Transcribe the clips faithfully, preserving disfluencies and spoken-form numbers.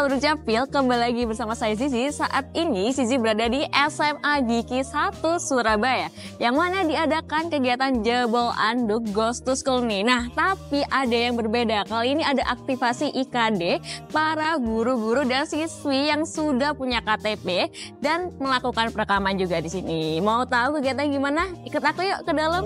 Sobat Dukcapil, kembali lagi bersama saya Zizi. Saat ini Zizi berada di S M A Gigi satu Surabaya, yang mana diadakan kegiatan Jebol Anduk Goes to School nih. Nah, tapi ada yang berbeda. Kali ini ada aktivasi I K D para guru-guru dan siswi yang sudah punya K T P dan melakukan perekaman juga di sini. Mau tahu kegiatan gimana? Ikut aku yuk ke dalam.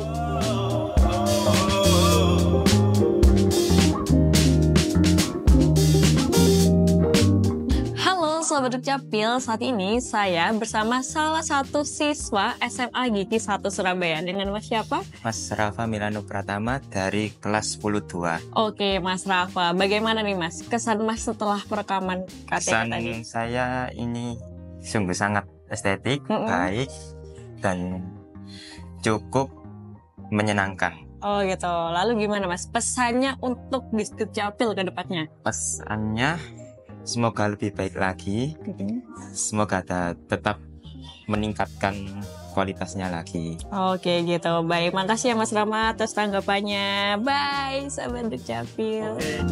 Sobat Dukcapil, saat ini saya bersama salah satu siswa S M A Gigi satu Surabaya. Dengan Mas siapa? Mas Rafa Milano Pratama dari kelas sepuluh dua. Oke, Mas Rafa. Bagaimana nih Mas, kesan Mas setelah perekaman K T P Kesan tadi? saya ini sungguh sangat estetik, mm -mm. baik, dan cukup menyenangkan. Oh gitu. Lalu gimana Mas, pesannya untuk Dukcapil ke depannya? Pesannya semoga lebih baik lagi, semoga tetap meningkatkan kualitasnya lagi. Oke gitu, baik. Makasih ya Mas Rama atas tanggapannya. Bye, Sobat Dukcapil. Okay.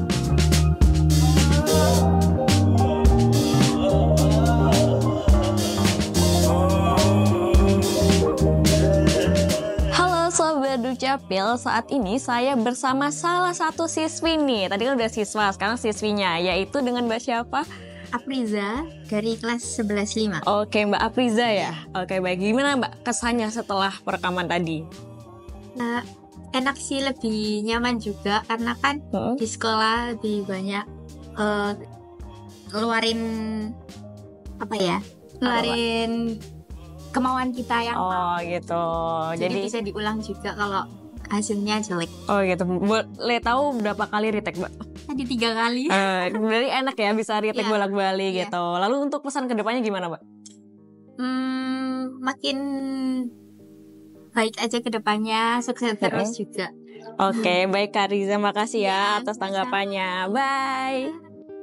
Sobat Dukcapil, saat ini saya bersama salah satu siswi nih. Tadi kan udah siswa, sekarang siswinya, yaitu dengan Mbak siapa? Apriza dari kelas sebelas lima. Oke, Mbak Apriza ya. Oke, baik. Gimana Mbak kesannya setelah perekaman tadi? Nah, enak sih, lebih nyaman juga karena kan uh-uh. di sekolah lebih banyak uh, ngeluarin apa ya? Ngeluarin kemauan kita yang oh gitu, jadi, jadi bisa diulang juga kalau hasilnya jelek. Oh gitu. Boleh tahu berapa kali retake Mbak? Tadi tiga kali. Uh, Berarti enak ya bisa retake yeah. bolak-balik yeah. gitu. Lalu untuk pesan kedepannya gimana Mbak? Hmm, makin baik aja kedepannya, sukses terus uh-huh. juga. Oke, okay, baik Kak Riza, makasih ya, ya atas tanggapannya. Bye.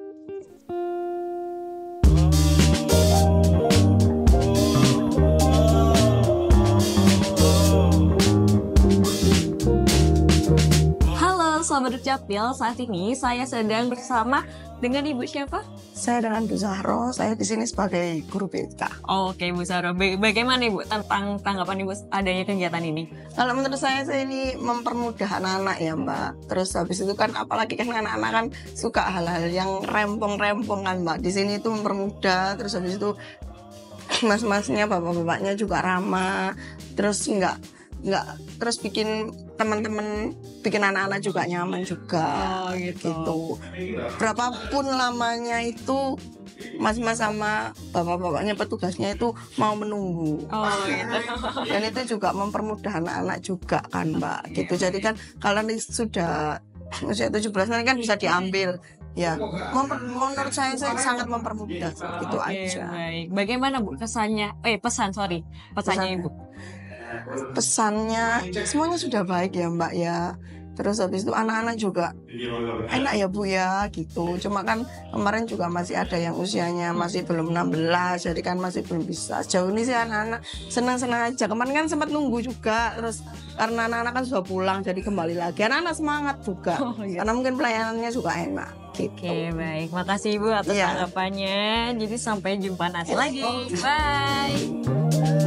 Sobat Dukcapil, saat ini saya sedang bersama dengan Ibu siapa? Saya dengan Bu Zahro, saya di sini sebagai guru B K. Oh, Oke okay, Bu Zahro, bagaimana Ibu tentang tanggapan Ibu adanya kegiatan ini? Kalau menurut saya, saya ini mempermudah anak-anak ya Mbak. Terus habis itu kan apalagi kan anak-anak kan suka hal-hal yang rempong-rempong kan Mbak. Di sini itu mempermudah, terus habis itu mas-masnya, bapak-bapaknya juga ramah. Terus enggak enggak terus bikin teman-teman, bikin anak-anak juga nyaman juga. Oh, gitu. gitu. Berapapun lamanya itu mas-mas sama bapak-bapaknya petugasnya itu mau menunggu. Oh gitu. Dan itu juga mempermudah anak-anak juga kan Mbak. Gitu. Jadi kan kalau sudah usia tujuh belas kan bisa diambil. Ya, memper, menurut saya, saya sangat mempermudah gitu okay, aja. Baik. Bagaimana Bu kesannya? Eh pesan sorry, pesannya Pesan. Ibu. Pesannya semuanya sudah baik ya Mbak ya. Terus habis itu anak-anak juga enak ya Bu ya gitu. Cuma kan kemarin juga masih ada yang usianya masih belum enam belas, jadi kan masih belum bisa. Sejauh ini sih anak-anak senang-senang aja. Kemarin kan sempat nunggu juga, terus karena anak-anak kan sudah pulang jadi kembali lagi. Anak-anak semangat juga oh, iya. Karena mungkin pelayanannya juga enak gitu. Oke baik, makasih Ibu atas yeah. tanggapannya. Jadi sampai jumpa nanti lagi. Bye.